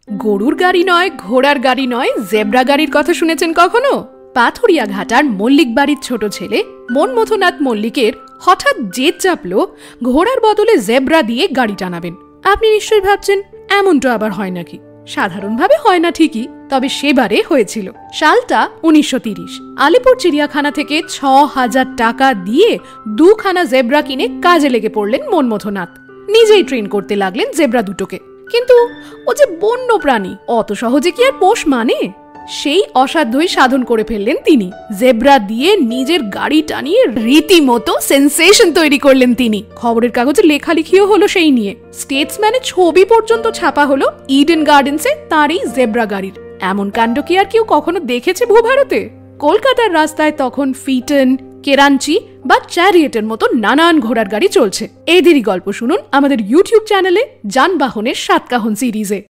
গরুর গাড়ি নয়, ঘোড়ার গাড়ি নয়, জেব্রা গাড়ির কথা শুনেছেন কখনো? পাথুরিয়া ঘাটার মল্লিক বাড়ির ছোট ছেলে মনমথনাথ মল্লিকের হঠাৎ জেদ চাপল ঘোড়ার বদলে জেব্রা দিয়ে গাড়ি টানাবেন। আপনি নিশ্চয়ই ভাবছেন এমনটা আবার হয় নাকি? সাধারণভাবে হয় না ঠিকই, তবে সেবারে হয়েছিল। সালটা 1930। আলিপুর চিড়িয়াখানা থেকে ৬,০০০ টাকা দিয়ে 2খানা জেব্রা কিনে কাজে লেগে পড়লেন মনমথনাথ। নিজেই ট্রেন করতে লাগলেন জেব্রা দুটোকে। কিন্তু ও যে বন্য প্রাণী, অত সহজে কি আর পোষ মানে? সেই অসাধ্যই সাধন করে ফেললেন তিনি। জেব্রা দিয়ে নিজের গাড়ি টানিয়ে রীতিমতো সেন্সেশন তৈরি করলেন তিনি। খবরের কাগজে লেখালেখিও হলো সেই নিয়ে। স্টেটসম্যানের ছবি পর্যন্ত ছাপা হলো ইডেন গার্ডেন্সে তার এই জেব্রা গাড়ির। এমন কাণ্ড কি আর কেউ কখনো দেখেছে ভূভারতে? কলকাতার রাস্তায় তখন ফিটন, কেরাঞ্চি বা চ্যারিয়েটের মতো নানান ঘোড়ার গাড়ি চলছে। এদেরই গল্প শুনুন আমাদের ইউটিউব চ্যানেলে যানবাহনের সাতকাহন সিরিজে।